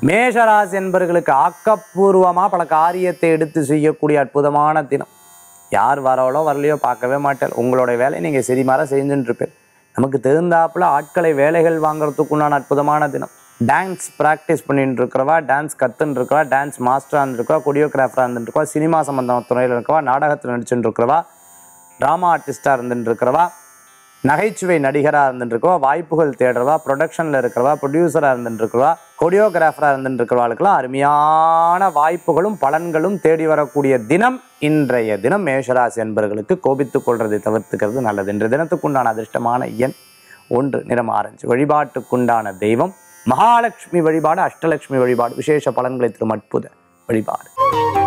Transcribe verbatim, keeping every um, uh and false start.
மேஷராசி என்பவர்களுக்கு ஆக்கப்பூர்வமாக பல காரியத்தை எடுத்து செய்யக்கூடிய அற்புதமான தினம். யார் வரவளோ வரலையோ பார்க்கவே மாட்டேன், உங்களுடைய வேலையை நீங்கள் சரிமாற செஞ்சுட்டு இருப்பேன். நமக்கு தெரிந்தாப்புல ஆட்களை வேலைகள் வாங்குறதுக்குண்டான அற்புதமான தினம். டான்ஸ் ப்ராக்டிஸ் பண்ணிட்டு இருக்கிறவா, டான்ஸ் கற்றுன்னு இருக்கிறவா, டான்ஸ் மாஸ்டராக இருந்துருக்கவா, கொரியோகிராஃபராக இருந்துருக்கவா, சினிமா சம்பந்தமான துறையில் இருக்கிறவா, நாடகத்தில் நடிச்சுட்டு இருக்கிறவா, ட்ராமா ஆர்டிஸ்டாக இருந்துட்டு இருக்கிறவா, நகைச்சுவை நடிகராக இருந்துட்டு இருக்கவா, வாய்ப்புகள் தேடுறவா, ப்ரொடக்ஷனில் இருக்கிறவா, ப்ரொடியூசராக இருந்துட்டு இருக்கிறவா, கொரியோகிராஃபராக இருந்துட்டு இருக்கிறவாளுக்கெல்லாம் அருமையான வாய்ப்புகளும் பலன்களும் தேடி வரக்கூடிய தினம் இன்றைய தினம். மேஷராசி என்பவர்களுக்கு கோபித்துக் கொள்வதை தவிர்த்துக்கிறது நல்லது. இன்றைய தினத்துக்குண்டான அதிர்ஷ்டமான எண் ஒன்று, நிறம் ஆரஞ்சு. வழிபாட்டுக்குண்டான தெய்வம் மகாலட்சுமி வழிபாடு, அஷ்டலட்சுமி வழிபாடு. விசேஷ பலன்களை தரும் அற்புத வழிபாடு.